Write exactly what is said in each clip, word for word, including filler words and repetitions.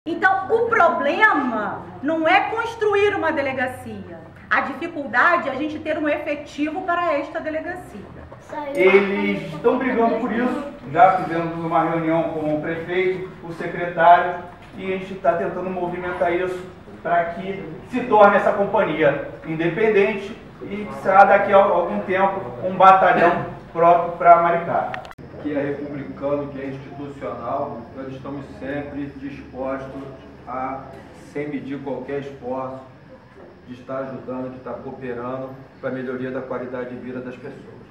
Então, o problema não é construir uma delegacia. A dificuldade é a gente ter um efetivo para esta delegacia. Eles estão brigando por isso. Já fizemos uma reunião com o prefeito, o secretário, e a gente está tentando movimentar isso para que se torne essa companhia independente e que será daqui a algum tempo um batalhão próprio para Maricá. Que é republicano, que é institucional, nós estamos sempre dispostos a, sem medir qualquer esforço, de estar ajudando, de estar cooperando para a melhoria da qualidade de vida das pessoas.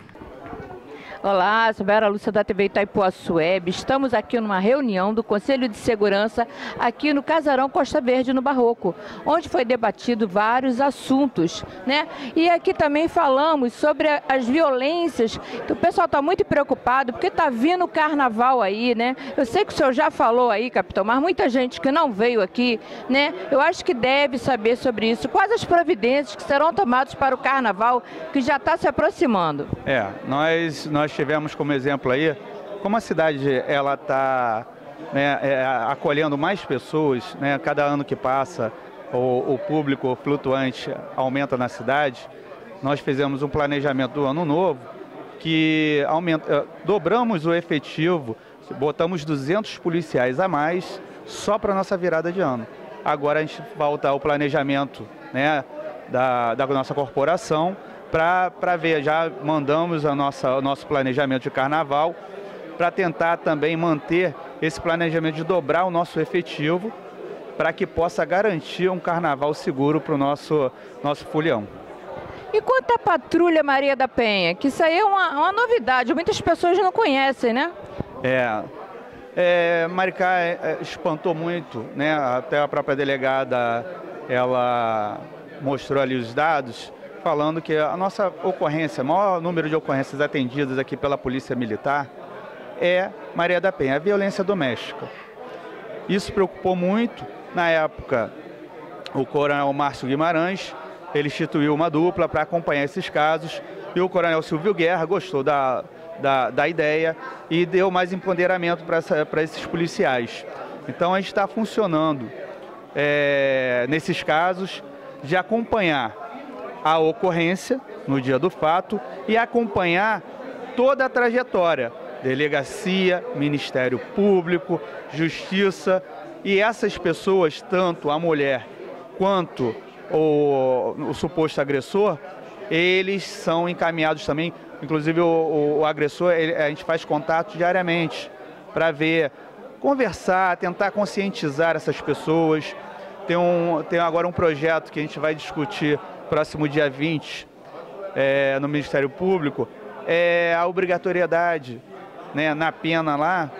Olá, sou Vera Lúcia da T V Itaipuaçu Web. Estamos aqui numa reunião do Conselho de Segurança aqui no Casarão Costa Verde, no Barroco, onde foi debatido vários assuntos, né? E aqui também falamos sobre as violências, que o pessoal está muito preocupado, porque está vindo o carnaval aí, né? Eu sei que o senhor já falou aí, capitão, mas muita gente que não veio aqui, né? Eu acho que deve saber sobre isso. Quais as providências que serão tomadas para o carnaval, que já está se aproximando? É, nós... nós tivemos como exemplo aí, como a cidade ela está né, é, acolhendo mais pessoas, né, cada ano que passa o, o público flutuante aumenta na cidade. Nós fizemos um planejamento do ano novo que aumenta, dobramos o efetivo, botamos duzentos policiais a mais só para nossa virada de ano. Agora a gente volta ao planejamento né, da, da nossa corporação, para ver, já mandamos a nossa, o nosso planejamento de carnaval para tentar também manter esse planejamento de dobrar o nosso efetivo para que possa garantir um carnaval seguro para o nosso, nosso folião. E quanto à Patrulha Maria da Penha, que isso aí é uma, uma novidade, muitas pessoas não conhecem, né? É, é Maricá é, espantou muito, né? Até a própria delegada, ela mostrou ali os dados, falando que a nossa ocorrência, o maior número de ocorrências atendidas aqui pela Polícia Militar é Maria da Penha, a violência doméstica. Isso preocupou muito. Na época, o coronel Márcio Guimarães, ele instituiu uma dupla para acompanhar esses casos, e o coronel Silvio Guerra gostou da, da, da ideia e deu mais empoderamento para esses policiais. Então, a gente está funcionando é, nesses casos de acompanhar a ocorrência no dia do fato e acompanhar toda a trajetória, delegacia, Ministério Público, Justiça, e essas pessoas, tanto a mulher quanto o, o suposto agressor, eles são encaminhados também, inclusive o, o, o agressor, ele, a gente faz contato diariamente para ver, conversar, tentar conscientizar essas pessoas. Tem, um, tem agora um projeto que a gente vai discutir próximo dia vinte, é, no Ministério Público, é a obrigatoriedade né, na pena lá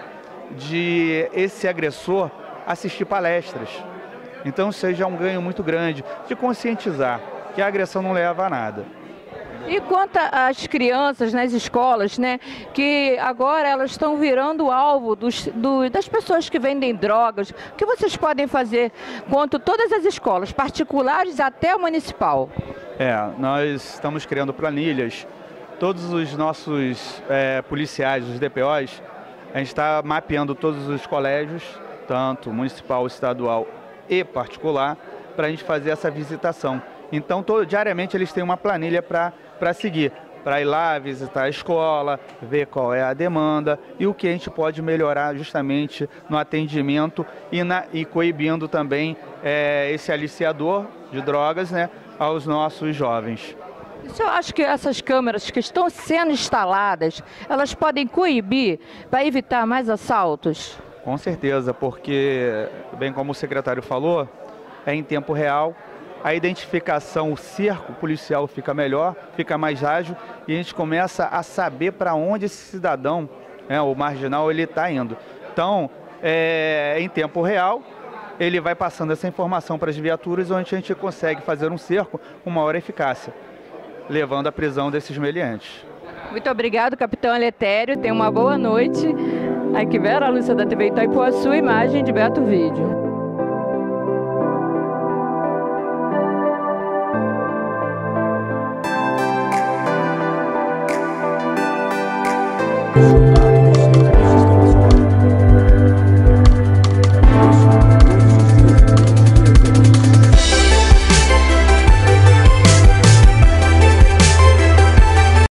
de esse agressor assistir palestras. Então seja um ganho muito grande de conscientizar que a agressão não leva a nada. E quanto às crianças nas escolas, né, que agora elas estão virando alvo dos, do, das pessoas que vendem drogas, o que vocês podem fazer quanto todas as escolas, particulares até a municipal? É, nós estamos criando planilhas, todos os nossos é, policiais, os D P Os, a gente está mapeando todos os colégios, tanto municipal, estadual e particular, para a gente fazer essa visitação. Então, todo, diariamente eles têm uma planilha para para seguir, para ir lá visitar a escola, ver qual é a demanda e o que a gente pode melhorar justamente no atendimento e, na, e coibindo também é, esse aliciador de drogas né, aos nossos jovens. O senhor acha que essas câmeras que estão sendo instaladas, elas podem coibir para evitar mais assaltos? Com certeza, porque, bem como o secretário falou, é em tempo real. A identificação, o cerco policial fica melhor, fica mais ágil e a gente começa a saber para onde esse cidadão, né, o marginal, ele está indo. Então, é, em tempo real, ele vai passando essa informação para as viaturas, onde a gente consegue fazer um cerco com maior eficácia, levando à prisão desses meliantes. Muito obrigado, capitão Eletério. Tenha uma boa noite. Aqui Vera Lúcia da T V Itaipuaçu, imagem de Beto Vídeo. We'll be right back.